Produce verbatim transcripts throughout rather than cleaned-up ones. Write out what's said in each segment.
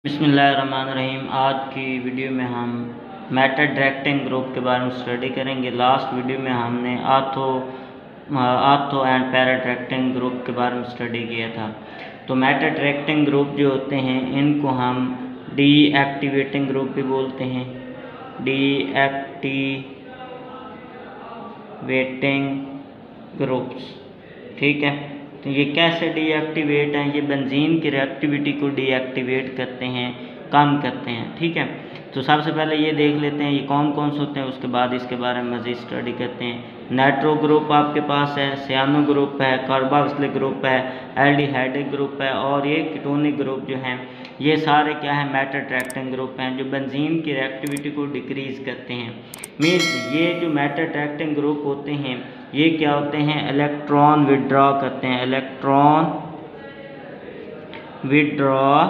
बिस्मिल्लाहिर्रहमानिर्रहीम। आज की वीडियो में हम मेटा डायरेक्टिंग ग्रुप के बारे में स्टडी करेंगे। लास्ट वीडियो में हमने ortho ortho and para directing group के बारे में स्टडी किया था। तो मेटा डायरेक्टिंग ग्रुप जो होते हैं इनको हम डीएक्टिवेटिंग ग्रुप भी बोलते हैं। डीएक्टिवेटिंग ग्रुप्स, ठीक है। तो ये कैसे डीएक्टिवेट हैं? ये बेंजीन की रिएक्टिविटी को डीएक्टिवेट करते हैं, कम करते हैं, ठीक है। तो सबसे पहले ये देख लेते हैं ये कौन कौन से होते हैं, उसके बाद इसके बारे में मज़ीद स्टडी करते हैं। नाइट्रो ग्रुप आपके पास है, सियानो ग्रुप है, कार्बोक्सिलिक ग्रुप है, एल्डिहाइडिक ग्रुप है और ये कीटोनिक ग्रुप जो हैं ये सारे क्या है मेटा डायरेक्टिंग ग्रुप हैं जो बेंजीन की रिएक्टिविटी को डिक्रीज़ करते हैं। मीन्स ये जो मेटा डायरेक्टिंग ग्रुप होते हैं ये क्या होते हैं, इलेक्ट्रॉन विड्रॉ करते हैं, electron withdraw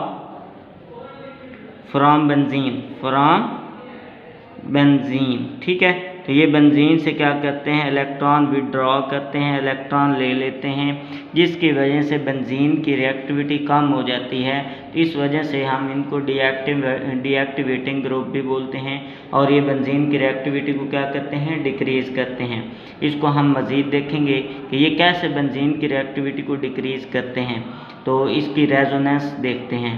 from benzene from benzene ठीक है। तो ये बेंजीन से क्या करते हैं, इलेक्ट्रॉन विड्रॉ करते हैं, इलेक्ट्रॉन ले लेते हैं, जिसकी वजह से बेंजीन की रिएक्टिविटी कम हो जाती है। तो इस वजह से हम इनको डीएक्टिव डीएक्टिवेटिंग ग्रुप भी बोलते हैं और ये बेंजीन की रिएक्टिविटी को क्या करते हैं, डिक्रीज़ करते हैं। इसको हम मज़ीद देखेंगे कि ये कैसे बेंजीन की रिएक्टिविटी को डिक्रीज़ करते हैं। तो इसकी रेजोनेंस देखते हैं।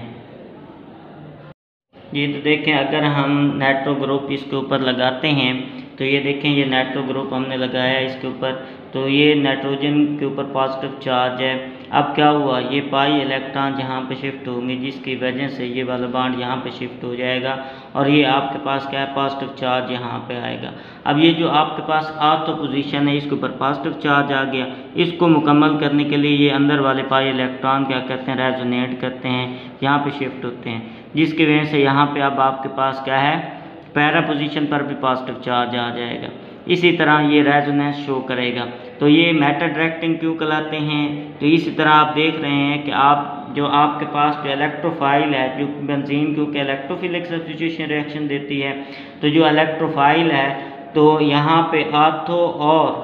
ये तो देखें, अगर हम नाइट्रो ग्रुप इसके ऊपर लगाते हैं तो ये देखें ये नाइट्रो ग्रुप हमने लगाया इसके ऊपर, तो ये नाइट्रोजन के ऊपर पॉजिटिव चार्ज है। अब क्या हुआ, ये पाई इलेक्ट्रॉन यहाँ पे शिफ्ट होंगे जिसकी वजह से ये वाला बॉन्ड यहाँ पे शिफ्ट हो जाएगा और ये आपके पास क्या है, पॉजिटिव चार्ज यहाँ पे आएगा। अब ये जो आपके पास आर्थो पोजीशन है इसके ऊपर पॉजिटिव चार्ज आ गया, इसको मुकम्मल करने के लिए ये अंदर वाले पाई इलेक्ट्रॉन क्या करते हैं, रेजोनेट करते हैं, यहाँ पे शिफ्ट होते हैं, जिसकी वजह से यहाँ पे अब आपके पास क्या है, पैरा पोजीशन पर भी पॉजिटिव चार्ज आ जाएगा। इसी तरह ये रेजोनेंस शो करेगा। तो ये मेटा डायरेक्टिंग क्यों कहलाते हैं? तो इसी तरह आप देख रहे हैं कि आप जो आपके पास जो इलेक्ट्रोफाइल है जो बेंजीन क्योंकि इलेक्ट्रोफिलिक सब्स्टिट्यूशन रिएक्शन देती है, तो जो इलेक्ट्रोफाइल है तो यहाँ पे आर्थो और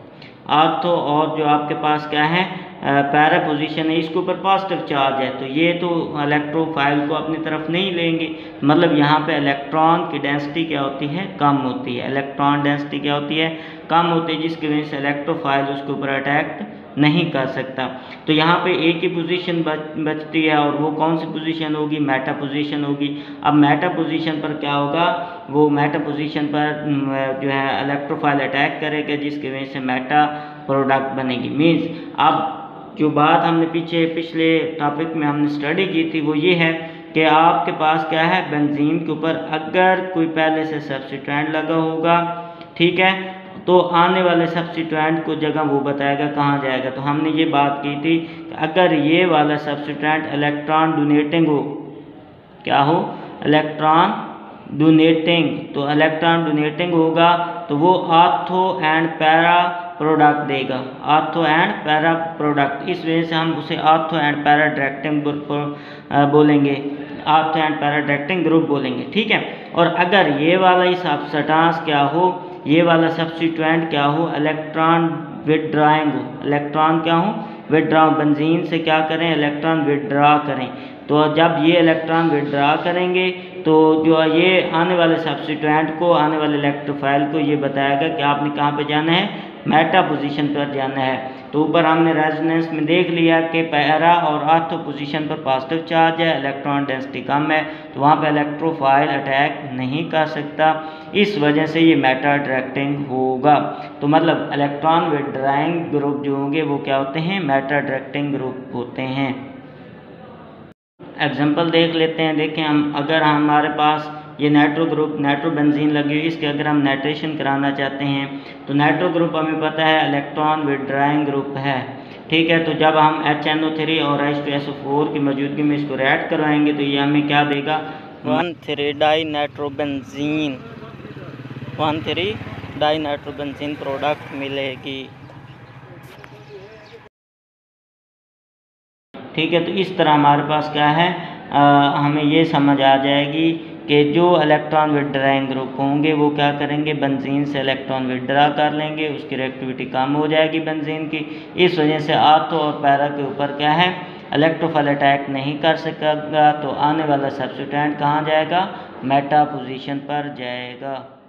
आर्थो और जो आपके पास क्या है पैरा पोजीशन है इसके ऊपर पॉजिटिव चार्ज है, तो ये तो इलेक्ट्रोफाइल को अपनी तरफ नहीं लेंगे। मतलब यहाँ पे इलेक्ट्रॉन की डेंसिटी क्या होती है, कम होती है, इलेक्ट्रॉन डेंसिटी क्या होती है, कम होती है, जिसकी वजह से इलेक्ट्रोफाइल उसके ऊपर अटैक नहीं कर सकता। तो यहाँ पे एक ही पोजीशन बच बचती है और वो कौन सी पोजीशन होगी, मेटा पोजीशन होगी। अब मेटा पोजीशन पर क्या होगा, वो मेटा पोजीशन पर जो है इलेक्ट्रोफाइल अटैक करेगा जिसकी वजह से मेटा प्रोडक्ट बनेगी। मीन्स अब जो बात हमने पीछे पिछले टॉपिक में हमने स्टडी की थी वो ये है कि आपके पास क्या है, बेंजीन के ऊपर अगर कोई पहले से सब्स्टिट्यूएंट लगा होगा, ठीक है, तो आने वाले सब्स्टिट्यूएंट को जगह वो बताएगा कहाँ जाएगा। तो हमने ये बात की थी कि अगर ये वाला सब्स्टिट्यूएंट इलेक्ट्रॉन डोनेटिंग हो, क्या हो, इलेक्ट्रॉन डोनेटिंग, तो इलेक्ट्रॉन डोनेटिंग होगा तो वो आर्थो एंड पैरा प्रोडक्ट देगा, आर्थो एंड पैरा प्रोडक्ट। इस वजह से हम उसे ortho and para directing group बोलेंगे, ortho and para directing group बोलेंगे, ठीक है। और अगर ये वाला ही सब्सटेंस क्या हो, ये वाला सब्स्टिट्यूएंट क्या हो, इलेक्ट्रॉन विड्रॉइंग हो, इलेक्ट्रॉन क्या हो, विड्रॉ, बेंजीन से क्या करें, इलेक्ट्रॉन विड्रॉ करें। तो जब ये इलेक्ट्रॉन विड्रॉ करेंगे तो जो ये आने वाले सब्स्टिट्यूएंट को, आने वाले इलेक्ट्रोफाइल को ये बताएगा कि आपने कहाँ पे जाना है, मेटा पोजीशन पर जाना है। तो ऊपर हमने रेजोनेंस में देख लिया कि पैरा और आर्थो पोजीशन पर पॉजिटिव चार्ज है, इलेक्ट्रॉन डेंसिटी कम है, तो वहाँ पे इलेक्ट्रोफाइल अटैक नहीं कर सकता, इस वजह से ये मेटा डायरेक्टिंग होगा। तो मतलब इलेक्ट्रॉन विड्रॉइंग ग्रुप जो होंगे वो क्या होते हैं, मेटा डायरेक्टिंग ग्रुप होते हैं। एग्जाम्पल देख लेते हैं। देखें, हम अगर हमारे पास ये नाइट्रो ग्रुप नाइट्रो बेंजीन लगी हुई, इसके अगर हम नाइट्रेशन कराना चाहते हैं तो नाइट्रो ग्रुप हमें पता है इलेक्ट्रॉन विड्रॉइंग ग्रुप है, ठीक है। तो जब हम एच एन ओ थ्री और H two S O four की मौजूदगी में इसको रिएक्ट करवाएंगे तो ये हमें क्या देगा, one three di nitrobenzene one three di nitrobenzene product मिलेगी, ठीक है। तो इस तरह हमारे पास क्या है, आ, हमें ये समझ आ जाएगी कि जो इलेक्ट्रॉन विड्रॉइंग ग्रुप होंगे वो क्या करेंगे, बेंजीन से इलेक्ट्रॉन विड्रॉ कर लेंगे, उसकी रिएक्टिविटी कम हो जाएगी बेंजीन की, इस वजह से आर्थो और पैरा के ऊपर क्या है, इलेक्ट्रोफाइल अटैक नहीं कर सकेगा तो आने वाला सब्स्टिट्यूएंट कहाँ जाएगा, मेटा पोजीशन पर जाएगा।